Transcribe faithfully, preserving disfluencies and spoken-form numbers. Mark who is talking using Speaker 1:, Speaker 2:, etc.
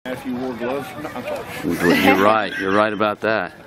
Speaker 1: If you wore gloves, no, I'm sorry.
Speaker 2: You're right. You're right about that.